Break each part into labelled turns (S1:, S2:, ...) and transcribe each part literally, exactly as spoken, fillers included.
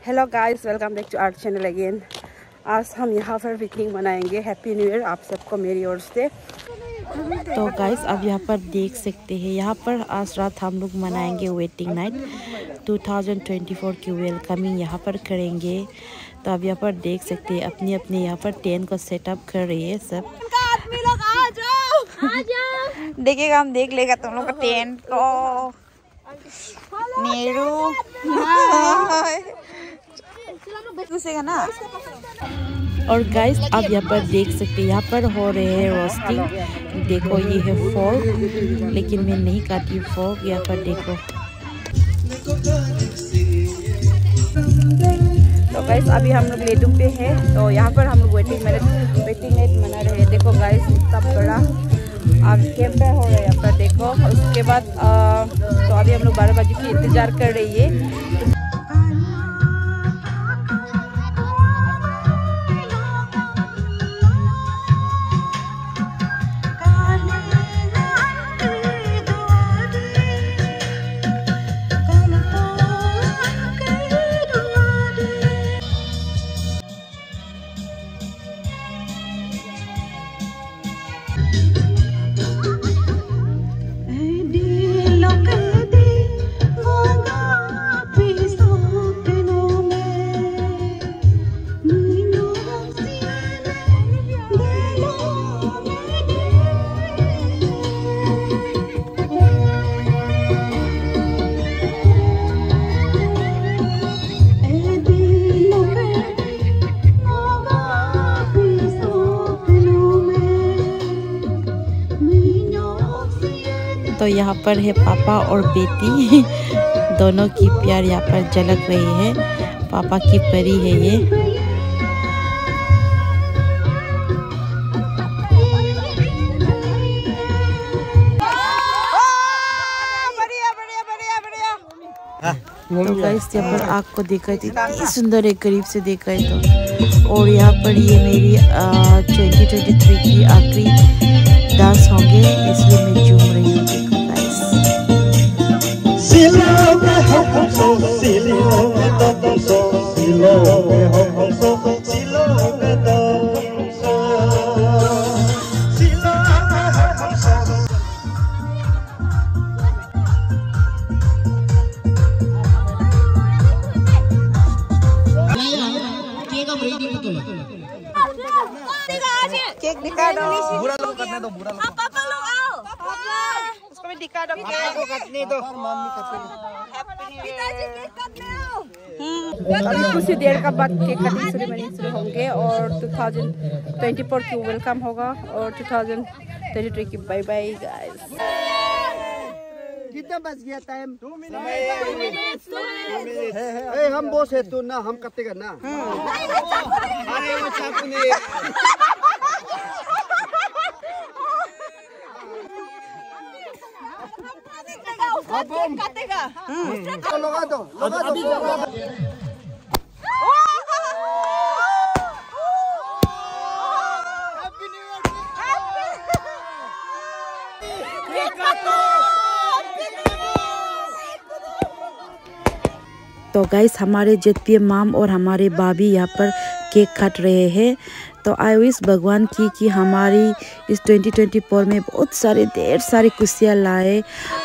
S1: Hello guys, welcome back to our channel again. आज हम यहाँ पर पिकनिक मनाएंगे। हैप्पी न्यू ईयर आप सबको मेरी ओर से। तो गाइस आप यहाँ पर देख सकते हैं, यहाँ पर आज रात हम लोग मनाएंगे वेटिंग नाइट दो हज़ार चौबीस की वेलकमिंग यहाँ पर करेंगे। तो आप यहाँ पर देख सकते हैं अपने अपने यहाँ पर टेंट को सेटअप कर रही है सब।
S2: आदमी लोग आ जाओ, आ जाओ। देखिएगा, हम देख लेगा तुम लोग का टेंट को। नीरू घुसेगा ना।
S1: और गाइस आप यहाँ पर देख सकते हैं, यहाँ पर हो रहे हैं रोस्टिंग। देखो ये है फोर्क, लेकिन मैं नहीं काटी फोर्क। यहाँ पर देखो। तो गाइस अभी हम लोग लेडुम पे हैं। तो यहाँ पर हम लोग वेटिंग नाइट वेटिंग नाइट मना रहे हैं। देखो गाइस इतना बड़ा अब कैंप हो रहा है यहाँ पर। देखो उसके बाद आ, तो अभी हम लोग बारह बजे की इंतजार कर रही है। तो यहाँ पर है पापा और बेटी दोनों की प्यार यहाँ पर झलक रही है। पापा की परी है ये।
S2: बढ़िया बढ़िया बढ़िया बढ़िया।
S1: तो गाइस यहाँ पर आग को देखा है, इतनी सुंदर है करीब से देखा है तो। और यहाँ पर ये मेरी ट्वेंटी ट्वेंटी थ्री की आखिरी डांस होंगे, इसलिए मैं झूम रही हूँ। देखो गाइस।
S2: केक दिखा दो। बुरा लोग करने दो, बुरा लोग। पापा लोग आओ। उसको भी दिखा दो। केक को काटने दो। मम्मी काटने। पिताजी केक काटने आओ।
S1: अभी कुछ ही देर का बाद केक कटिंग सेरेमनी शुरू होंगे और दो हज़ार चौबीस की वेलकम होगा और दो हज़ार तेईस की बाय बाय गाइस।
S3: कितना बच गया टाइम? दो मिनट। ए हम बॉस है तू ना, हम काटेगा ना। अरे वो चाकू
S2: काटेगा।
S3: लगा दो, लगा दो।
S1: तो गाइस हमारे जेतपी माम और हमारे भाभी यहाँ पर केक काट रहे हैं। तो आई विश भगवान की कि हमारी इस ट्वेंटी ट्वेंटी फोर में बहुत सारे ढेर सारी खुशियाँ लाए।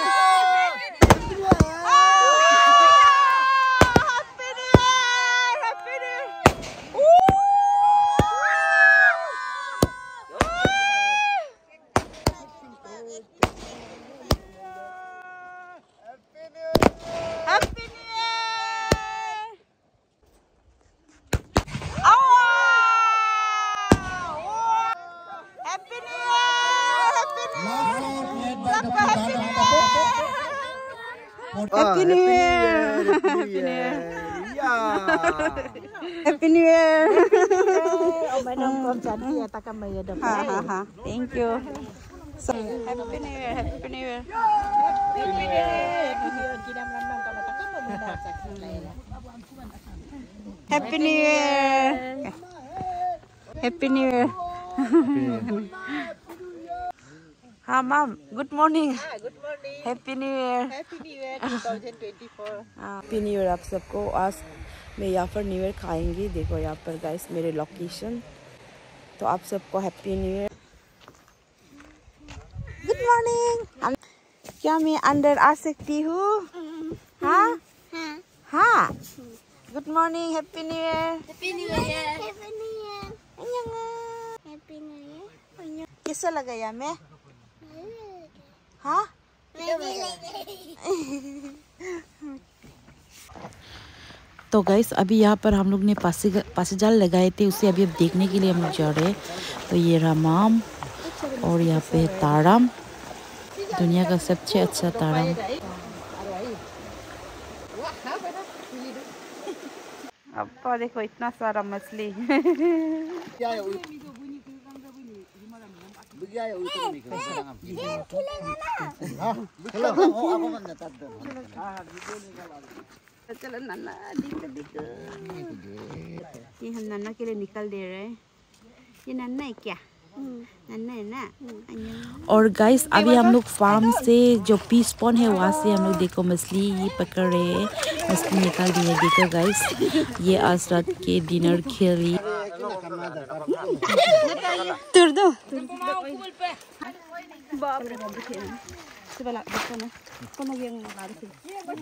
S2: Happy New Year.
S3: Happy New Year.
S2: Happy New Year.
S4: Ông phải nông con chắn thì ta cầm mày được.
S2: Ha ha ha. Thank you. So, Happy New Year. Happy New Year.
S4: Happy New Year. Chị đang làm nông con ta cầm mày được sạch này.
S2: Happy New Year. Happy New Year. हाँ ma'am, good morning.
S4: Good morning.
S2: Happy new year.
S4: Happy New Year twenty twenty-four.
S1: Happy new year आप सबको। आज मैं यहाँ पर new year खाएंगी। देखो यहाँ पर गाइस मेरे लोकेशन। तो आप सबको happy new year. Good morning. क्या मैं अंदर आ सकती हूँ? हाँ हाँ। Good morning, happy new year.
S2: Happy new year. Happy new year. Happy new year.
S1: कैसा लगा यहाँ में? हाँ तो गाइस अभी यहाँ पर हम लोग ने पासी पासी जाल लगाए थे, उसे अभी अब देखने के लिए हम लोग जा रहे हैं। तो ये रामाम और यहाँ पे ताराम, दुनिया का सबसे अच्छा ताराम। अब देखो इतना सारा मछली। चलो नन्ना दिख दिख ये हम नन्ना के लिए निकल दे रहे हैं। ये नन्ना है क्या? नन्ना है ना। और गाइस अभी हम लोग फार्म से जो पीस पॉन है वहाँ से हम लोग देखो मछली ये पकड़ रहे हैं, मछली निकाल दी है। देखो गाइस ये आज रात के डिनर के लिए तुर दो। बाप रे बाप देखिए sebelah देखो ना कौन yang lari sih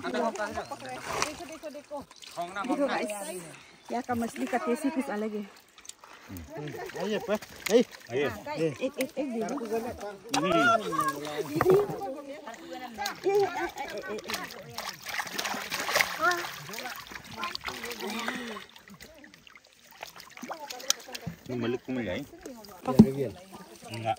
S1: देखो देखो देखो guys ya का मछली का टेस्ट ही कुछ अलग है। आइए पे आइए आइए एक एक एक
S5: Ini balik kumil ya? Enggak,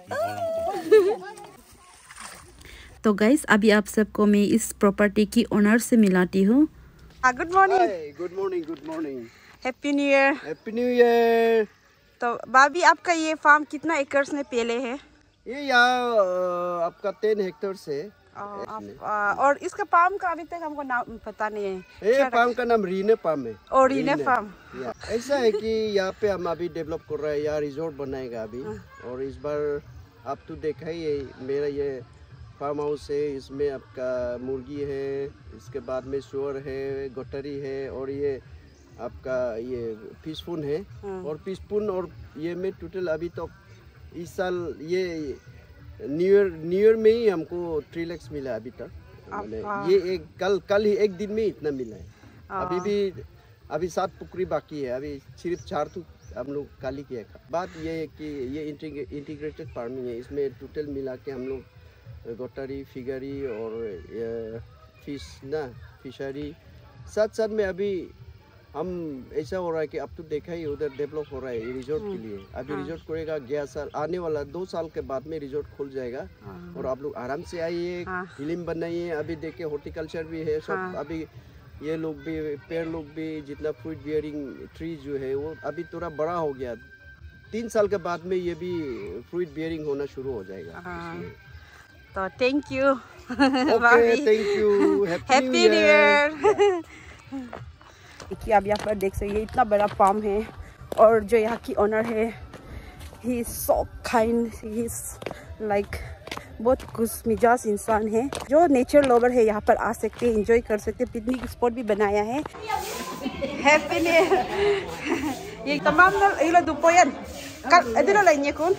S1: तो गाइस अभी आप सबको मैं इस प्रॉपर्टी की ओनर से मिलाती हूँ। Good morning.
S3: Good morning good morning.
S1: Happy new year.
S3: Happy new year.
S1: तो भाभी आपका ये फार्म कितना एकर्स में पहले है?
S3: ये यहाँ आपका टेन हेक्टेयर से।
S1: आप, आ, और इसका फार्म का अभी तक हमको नाम पता नहीं है।
S3: ये फार्म का नाम रीने फार्म है।
S1: और रीने फार्म
S3: ऐसा है कि यहाँ पे हम अभी डेवलप कर रहे हैं, यहाँ रिजॉर्ट बनाएगा अभी। और इस बार आप तो देखा ही है मेरा ये फार्म हाउस है, इसमें आपका मुर्गी है, इसके बाद में सुअर है, गोटरी है और ये आपका ये फिश पून है। और फिश पून और ये में टोटल अभी तो इस साल ये न्यू ईयर न्यू ईयर में ही हमको थ्री लैक्स मिला अभी तक। मैंने ये एक कल कल ही एक दिन में इतना मिला है। अभी भी अभी सात पुकरी बाकी है, अभी सिर्फ चार तो हम लोग काली किया। बात ये है कि ये इंटीग्रेटेड फार्मिंग है, इसमें टोटल मिला के हम लोग गोटारी फिगरी और फिश ना फिशरी साथ साथ में अभी हम ऐसा हो रहा है कि अब तो देखा ही उधर डेवलप हो रहा है रिजॉर्ट के लिए। अभी रिजॉर्ट करेगा ग्यारह साल आने वाला दो साल के बाद में रिजॉर्ट खुल जाएगा। और आप लोग आराम से आइए, फिल्म बनाइए। अभी देखिए हॉर्टिकल्चर भी है सब। अभी ये लोग भी पेड़ लोग भी जितना फ्रूट बियरिंग ट्री जो है वो अभी थोड़ा बड़ा हो गया। तीन साल के बाद में ये भी फ्रूट बियरिंग होना शुरू हो जाएगा।
S1: तो thank you.
S3: Thank you.
S1: Happy new year. देखिए आप यहाँ पर देख सकते हैं इतना बड़ा फार्म है और जो यहाँ की ओनर है he is so kind, he is like बहुत खुश मिजाज इंसान है। जो नेचर लवर है यहाँ पर आ सकते हैं, एंजॉय कर सकते हैं। पिकनिक स्पॉट भी बनाया है। Happy new year. ये तमाम इला दुपोयन कल इधर लाइए कौन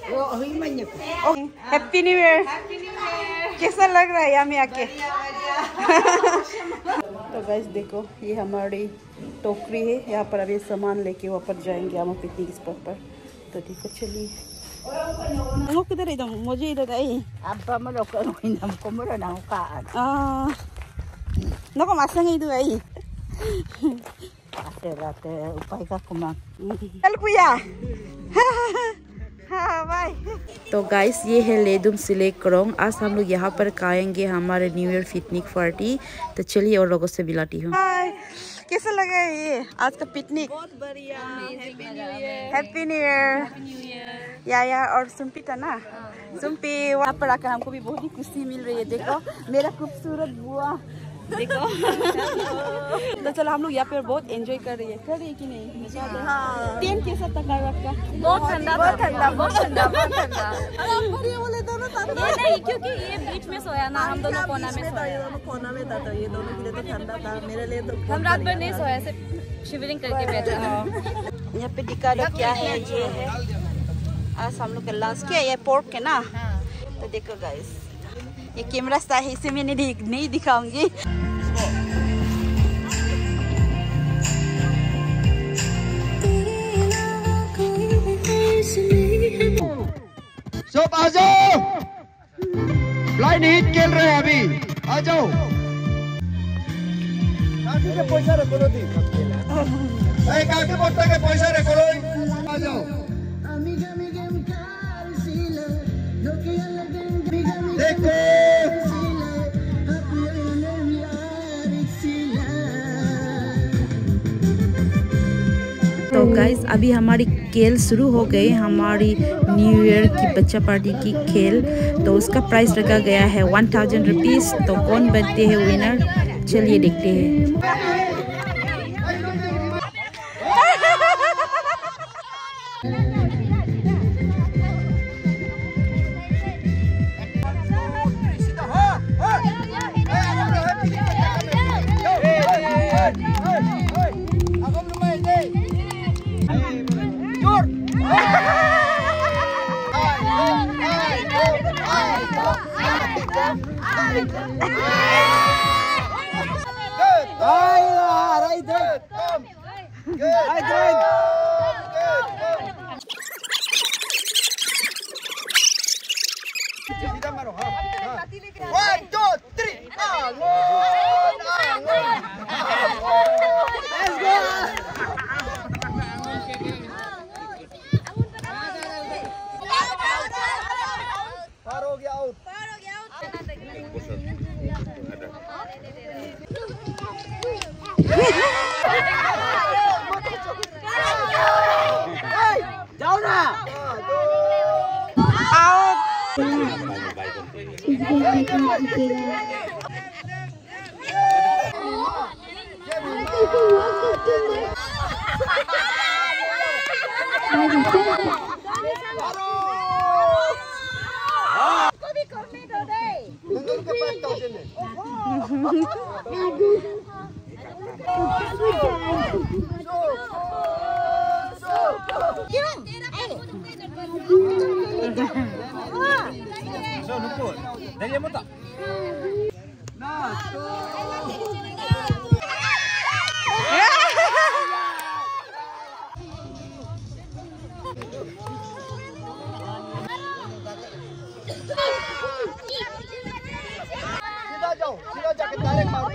S1: हैप्पी न्यू ईयर। कैसा लग रहा है यहाँ में आके? तो गाइस देखो ये हमारी टोकरी है, यहाँ पर अभी सामान लेके वहाँ पर जाएंगे हम पिकनिक स्पॉट पर। तो देखो चलिए Ngok kita rin dong, moji ito tayo.
S4: Apa mo lo ko inam ko mo na ko kaan.
S1: Ah. Nako masang ito ay.
S4: Ate rate upay ka kumang.
S1: चल कुया। हाँ बाय। तो गाइस ये है लेदुम सिलेक क्रोंग। आज हम लोग यहाँ पर खाएंगे हमारे न्यू ईयर पिकनिक पार्टी। तो चलिए और लोगों से मिलाती हूँ। कैसा लगा ये आज का पिकनिक?
S2: बहुत बढ़िया। Happy new year.
S1: Happy new year. या या और सुम्पी था ना, सुम्पी वहाँ पर आकर हमको भी बहुत ही खुशी मिल रही है। देखो मेरा खूबसूरत बुआ देखो। तो चलो हम लोग यहाँ पे बहुत एंजॉय कर रही है कर रही है कि नहीं? हाँ। टेंट कैसा था आपका?
S2: बहुत ठंडा बहुत ठंडा बहुत ठंडा बहुत ठंडा।
S1: बोले दोनों
S2: ये नहीं क्योंकि ये बीच में सोया ना, हम दोनों कोना में सोया।
S4: ये दोनों कोना में था तो ये दोनों के लिए तो ठंडा था, मेरे लिए तो
S2: हम रात भर नहीं सोया।
S1: शिवरिंग करके बैठा है। यहाँ पे दिखा दो क्या है। ये है आज हम लोग का लंच क्या ये पोर्क है ना। तो देखो गाइस ये कैमरा स्टार है, इसे मैं नहीं नहीं दिखाऊंगी।
S3: सब आ जाओ, ब्लाइंड हिट खेल रहे हैं अभी, आ जाओ। पैसा रखो दी काके बोलता के पैसा रखो, आ जाओ। देखो
S1: तो गाइस अभी हमारी खेल शुरू हो गई, हमारी न्यू ईयर की बच्चा पार्टी की खेल। तो उसका प्राइस रखा गया है वन थाउजेंड रुपीज़। तो कौन बनते हैं विनर, चलिए देखते हैं।
S3: One, two, three, angon, angon. Let's go. Far हो गया आउट। जाओ ना।
S5: So, nukul. Dari mo ta?
S3: सीधा जाओ, सीधा जाके डायरेक्ट मार दो।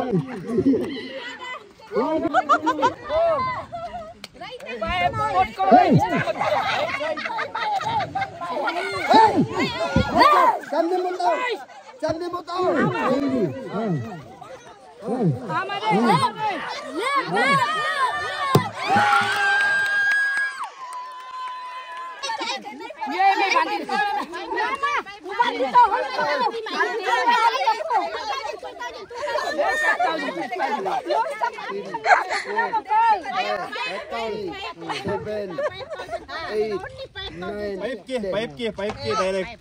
S5: Paip ki, paip ki, paip ki direct.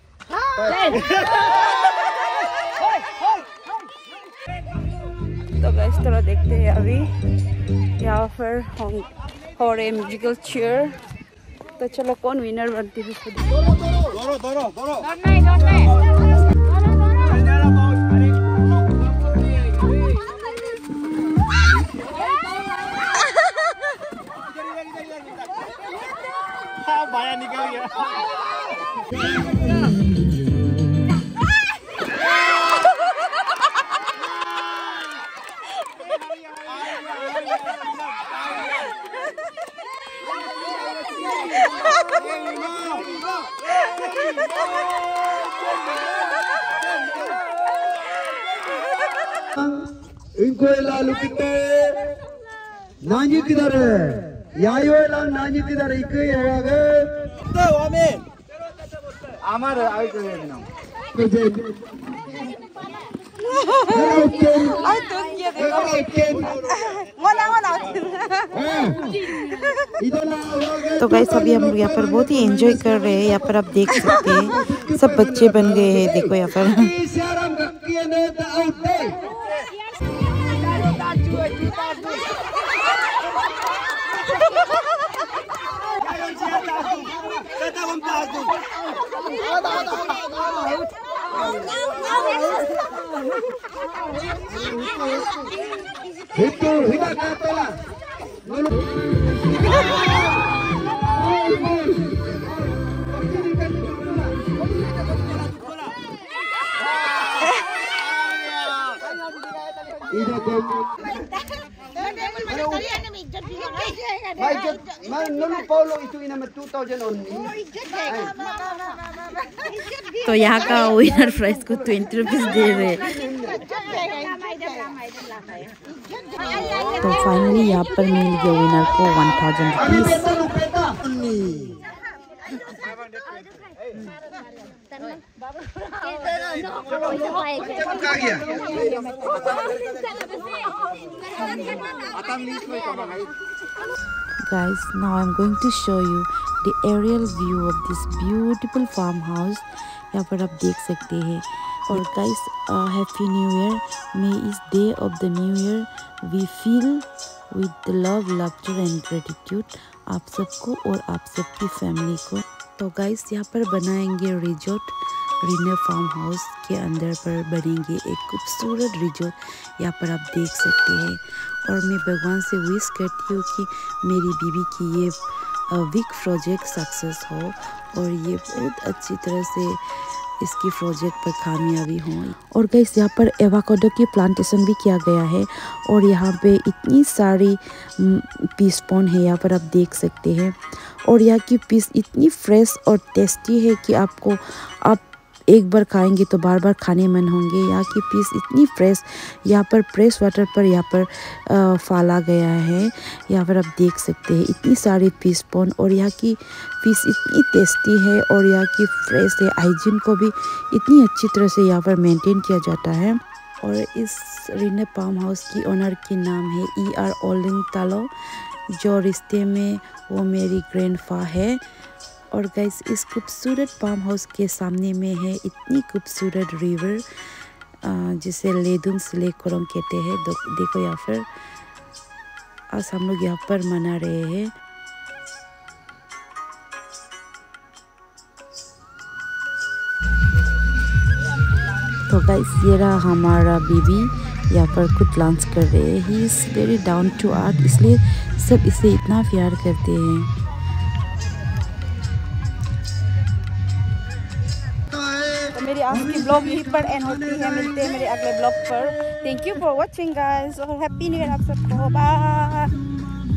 S1: तो गाइस थोड़ा देखते हैं अभी यहाँ पर हम हो रहे म्यूजिकल चेयर। तो चलो कौन विनर बनती है इसको
S5: Doro, doro, doro. Bahaya nikah ya.
S3: इनको लालू कितने नानी किधर है यायो ला नानी किधर एक ही है
S5: तो हमें हमारे आई तो है ना
S1: तो गाइस अभी हम लोग यहाँ पर बहुत ही एंजॉय कर रहे हैं। यहाँ पर आप देख सकते हैं सब बच्चे बन गए हैं। देखो यहाँ पर
S3: itu hidup kata
S1: तो यहाँ का विनर प्राइस को ट्वेंटी रुपीज दे रहे। तो फाइनली यहाँ पर मिल गया विनर को one thousand rupees. Guys, now I'm going to show you the aerial view of this beautiful farmhouse. यहाँ पर आप देख सकते हैं। और guys, uh, happy new year. May is day of the new year we feel with the love, laughter and gratitude आप सबको और आप सबकी फैमिली को। तो guys, यहाँ पर बनाएंगे रिजॉर्ट। ग्रीनर फार्म हाउस के अंदर पर बनेंगे एक खूबसूरत रिजॉर्ट। यहाँ पर आप देख सकते हैं। और मैं भगवान से विश करती हूँ कि मेरी बीवी की ये बिग प्रोजेक्ट सक्सेस हो और ये बहुत अच्छी तरह से इसकी प्रोजेक्ट पर कामयाबी हो। और गाइस यहाँ पर एवोकाडो की प्लांटेशन भी किया गया है। और यहाँ पे इतनी सारी पीस पॉन है, यहाँ पर आप देख सकते हैं। और यहाँ की पीस इतनी फ्रेश और टेस्टी है कि आपको आप एक बार खाएंगे तो बार बार खाने मन होंगे। यहाँ की पीस इतनी फ्रेश, यहाँ पर फ्रेश वाटर पर यहाँ पर आ, फाला गया है। यहाँ पर आप देख सकते हैं इतनी सारी पीस पॉन। और यहाँ की पीस इतनी टेस्टी है और यहाँ की फ्रेश है। हाइजीन को भी इतनी अच्छी तरह से यहाँ पर मेंटेन किया जाता है। और इस रिने फार्म हाउस की ओनर की नाम है ई आर ओलिंग तालो, जो रिश्ते में वो मेरी ग्रैंडफा है। और गाइस इस खूबसूरत फार्म हाउस के सामने में है इतनी खूबसूरत रिवर जिसे लेदुन स्ले कोरम कहते हैं। देखो यहाँ पर आज हम लोग यहाँ पर मना रहे हैं। तो गाइस ये रहा हमारा बीबी, यहाँ पर कुछ डांस कर रहे हैं। He is very down to earth, इसलिए सब इसे इतना प्यार करते हैं। मेरी आज की ब्लॉग यहीं पर एंड होती है। मिलते हैं मेरे अगले ब्लॉग पर। Thank you for watching guys और हैप्पी न्यू ईयर आप सबको। बाय।